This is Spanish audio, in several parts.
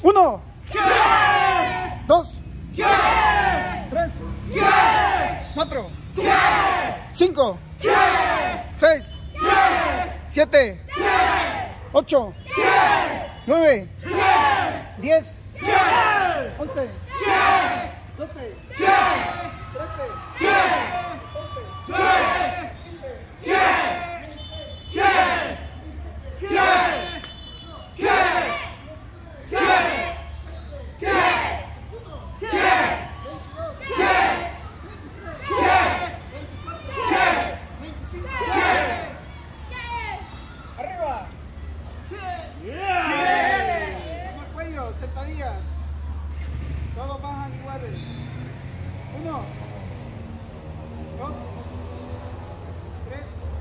1, 2, 3, 4, 5, 6, 7, 8, 9, 10, 11, 12, 13, Arriba. Toma el cuello, sentadillas. Todos bajan iguales. 1, 2, 3,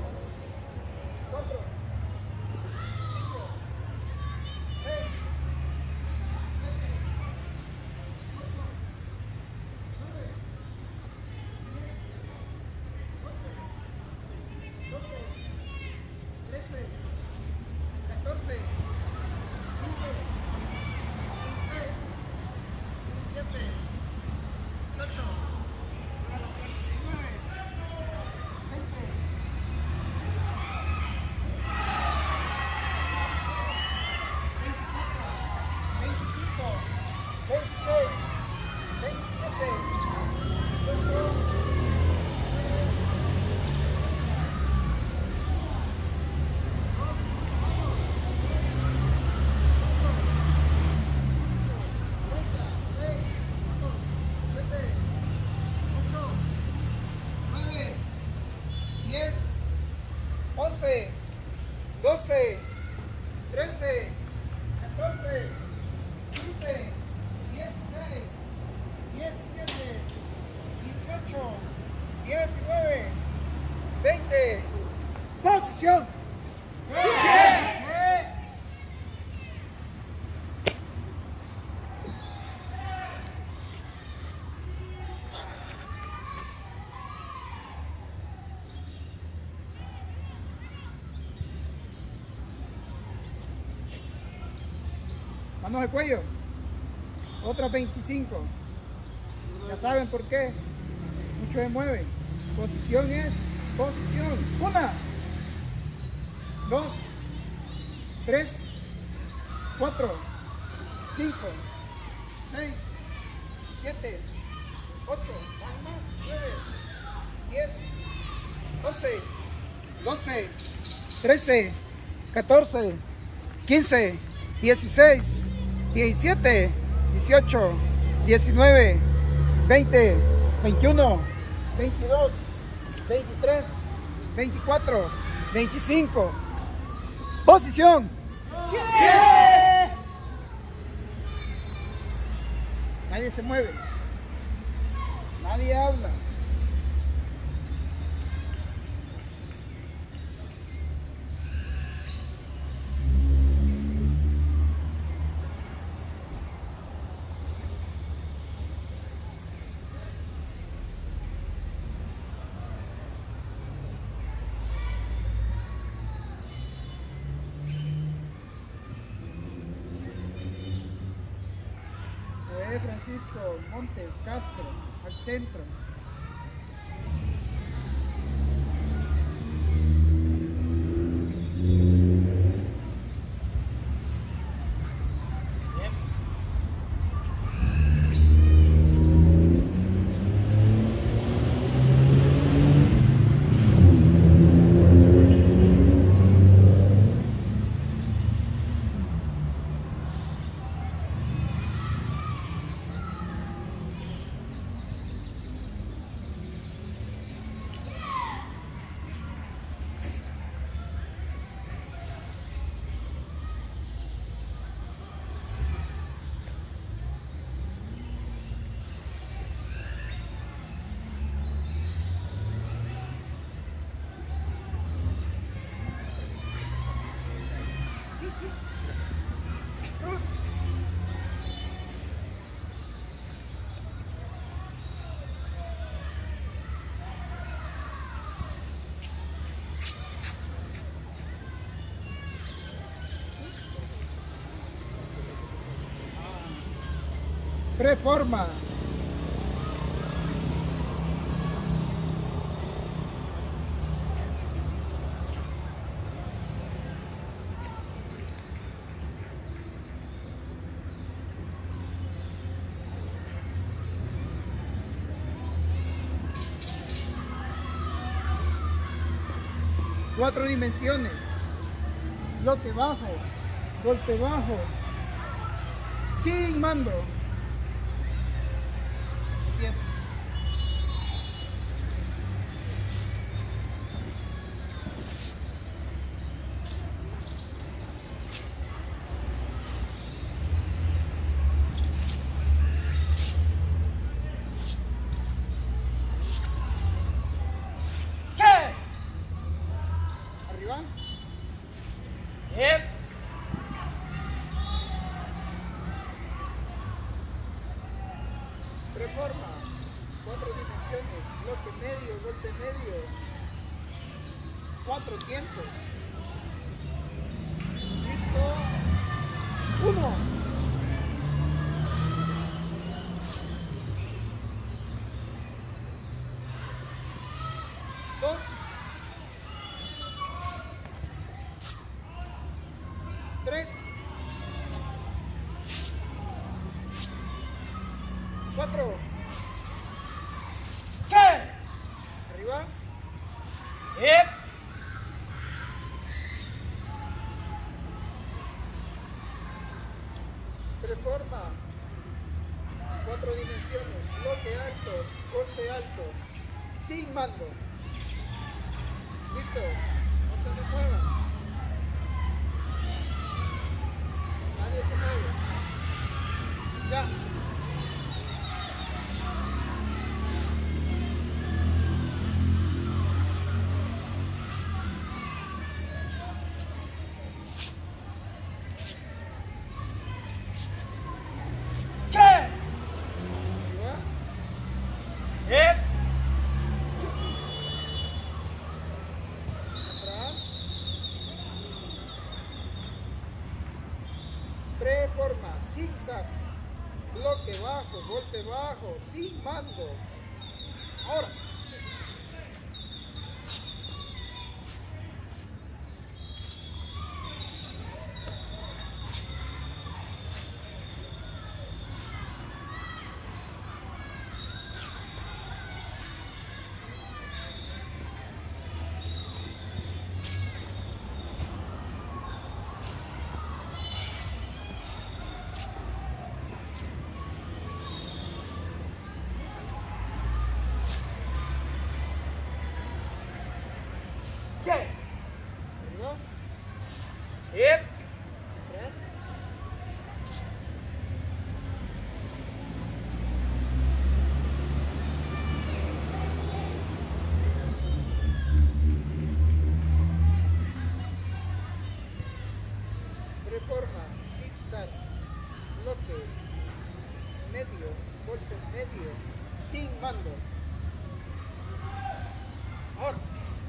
4, 5, 6, 7, 8, 9, 10, 11, 12, 13, 14, 15, 16, 17, 18, 19, 20, 25, 26, 27, 28, 10, 11, 12, 13, 14, 15, 16, 17, 18, 19, 20. Posición. Manos al cuello. Otras 25. Ya saben por qué. Muchos se mueven. Posición es posición. 1, 2, 3, 4, 5, 6, 7, 8, más, 9, 10, 11, 12, 13, 14, 15, 16, 17, 18, 19, 20, 21, 22, 23, 24, 25. Posición. Nadie se mueve. Nadie habla. Francisco Montes Castro, al centro. Preforma. Cuatro dimensiones. Bloque bajo, golpe bajo, sin mando. 10. Arriba. Preforma. 4 dimensiones. Bloque medio, golpe medio. 4 tiempos. Listo. 1. 2. 3. 4. Arriba. Preforma. 4 dimensiones. Bloque alto, golpe alto, sin mando. Listo. No se me muevan. Nadie se mueve. Ya. Preforma, zigzag, bloque bajo, golpe bajo, sin mando. Ahora. Arriba. 3. Preforma, zigzag, bloque, medio, golpe medio, sin mando. Ahora.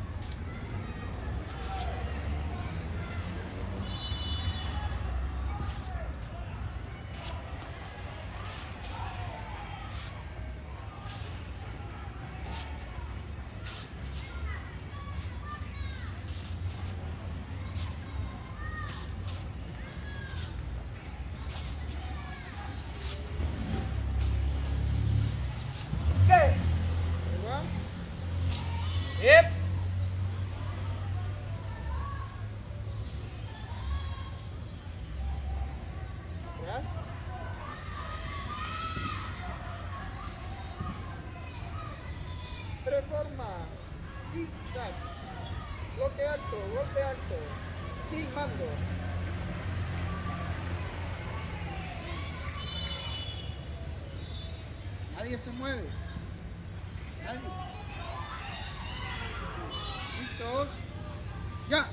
Preforma, zigzag, bloque alto, golpe alto, sin mando. Nadie se mueve. Nadie. ¿Listos? ¡Ya!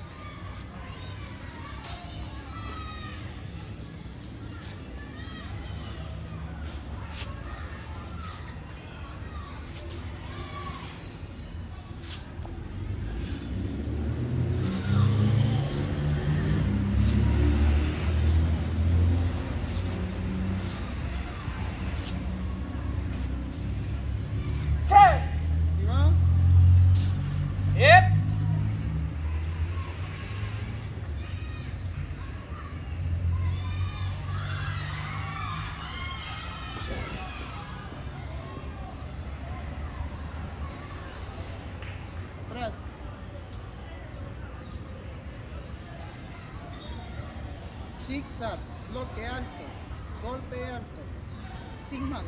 zigzag, bloque alto, golpe alto, sin mando.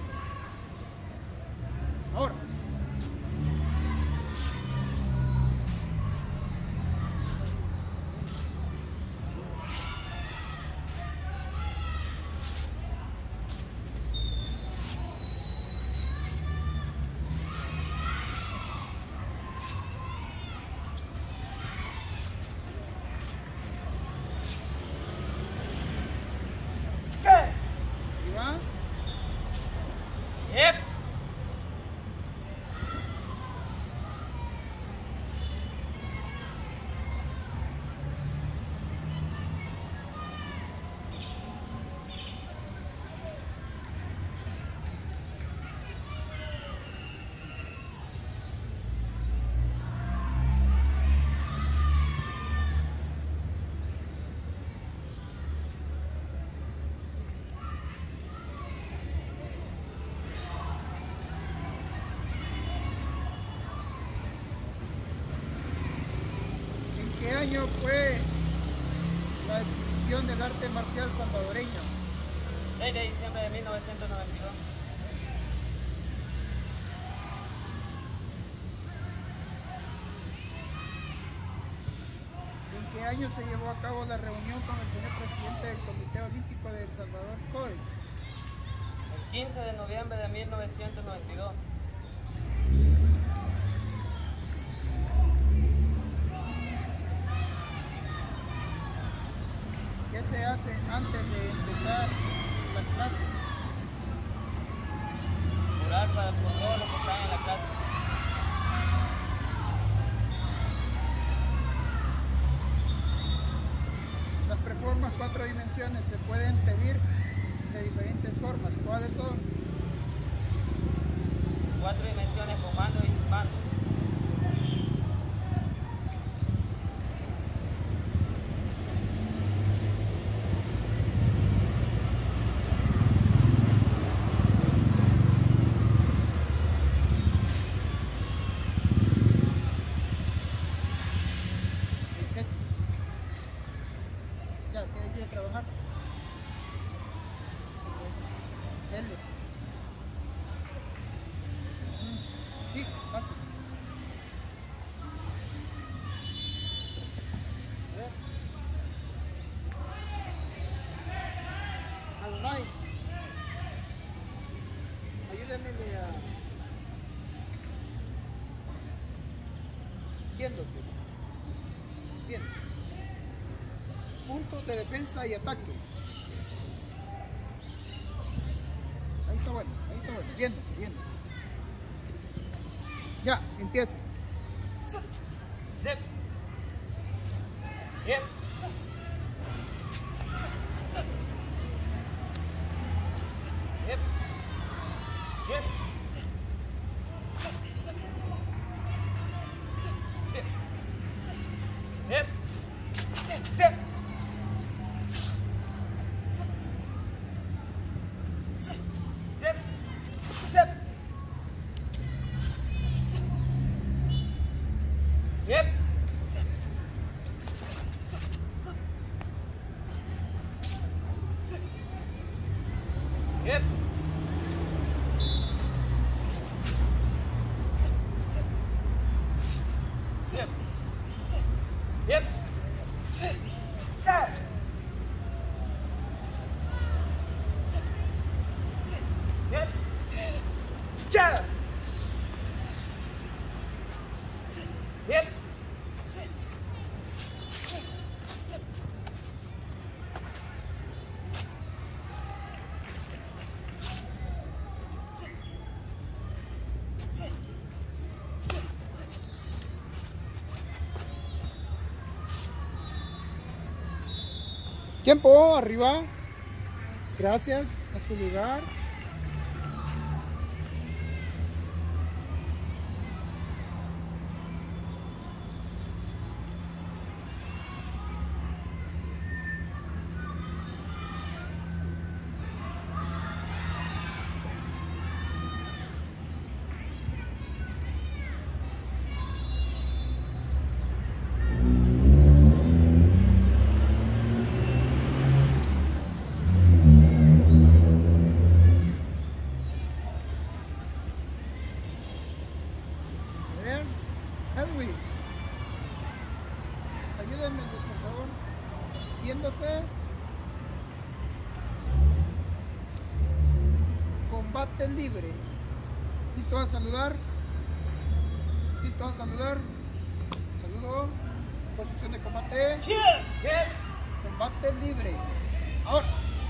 Ahora. Yep. ¿Qué año fue la exhibición del arte marcial salvadoreño? 6 de diciembre de 1992. ¿En qué año se llevó a cabo la reunión con el señor presidente del Comité Olímpico de El Salvador, COES? El 15 de noviembre de 1992. ¿Qué se hace antes de empezar la clase? Orar para por todos los que están en la clase. Las preformas 4 dimensiones se pueden pedir de diferentes formas. ¿Cuáles son? 4 dimensiones con mando y sin mando. Ya, tienes que ir a trabajar. L. Sí, fácil. Adonai, ayúdame a... Viéndose. Bien. Puntos de defensa y ataque. Ahí está bueno, viéndose, viéndose. Ya, empieza. Zip. Yep. Yep. Yep. Zip. Yep. Zip. Zip. Zip. Yep. Yep. Zip. Yep. Set. Yep. Go. Yep. Tiempo, arriba. Gracias, a su lugar. combate libre. ¿Listo a saludar? ¿Listo a saludar? Saludo. Posición de combate. Combate libre. Ahora.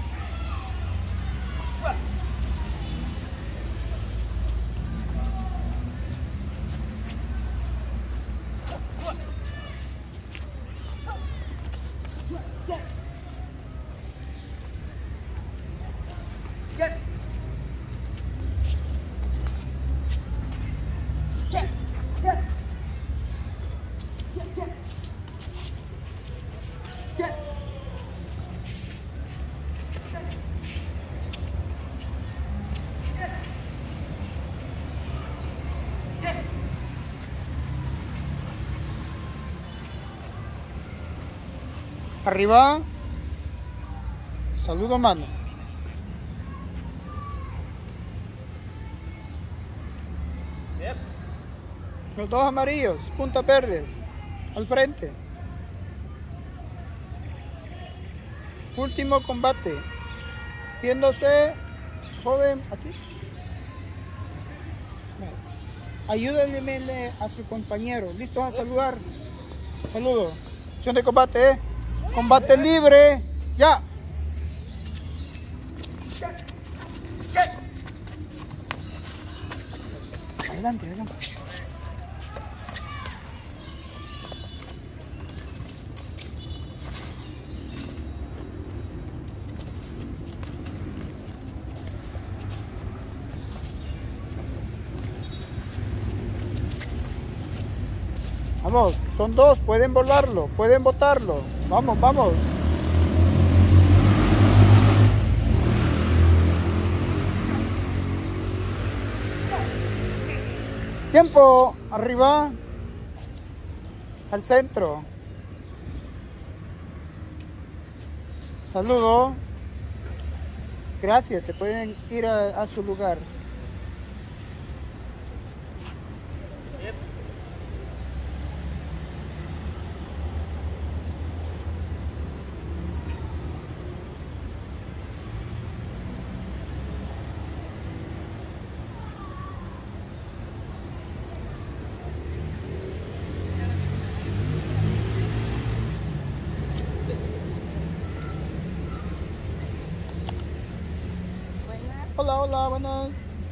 Arriba. Saludo mano. Los dos amarillos, puntas verdes, al frente. Último combate. Viéndose, joven, aquí. Ayúdenle a su compañero. ¿Listos a saludar? Saludo. Acción de combate, Combate libre. Ya. Adelante, adelante. Vamos, son dos, pueden volarlo, pueden botarlo. Vamos, vamos. Tiempo, arriba, al centro. Saludo. Gracias, se pueden ir a su lugar. Hola, hola, buenas.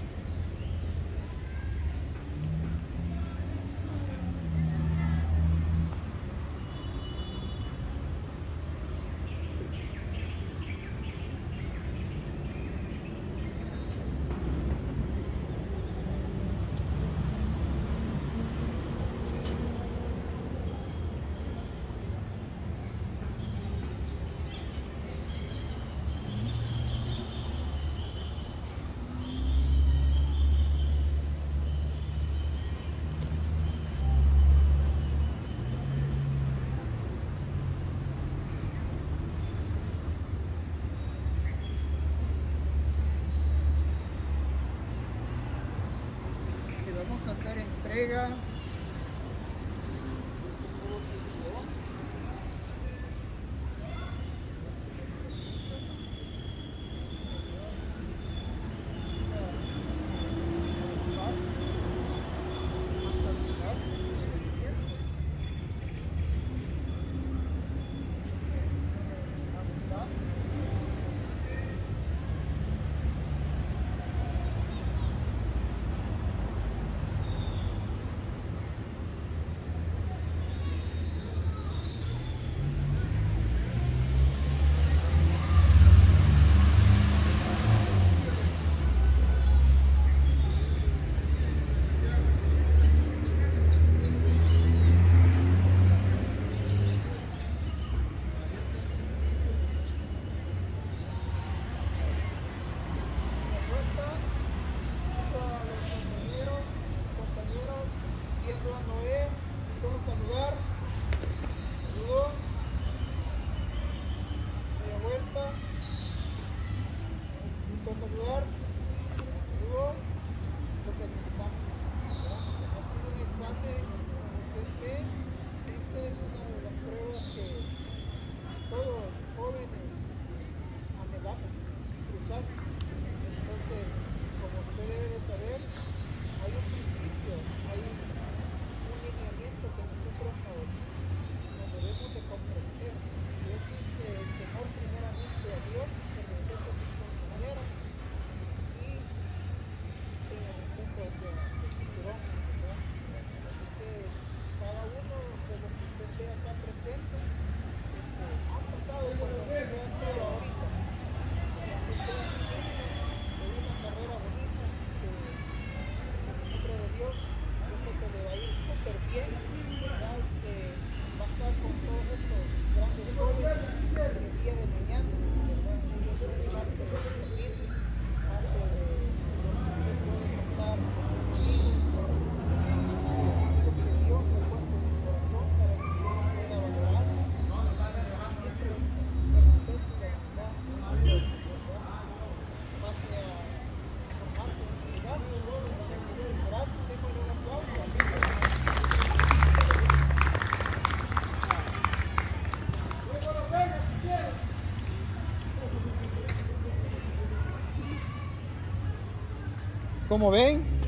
Vamos a hacer entrega. Saludar, saludo, lo felicitamos. Ha sido un examen, como usted ve, esta es una de las pruebas que todos jóvenes anhelamos cruzar. Entonces, con Como ven,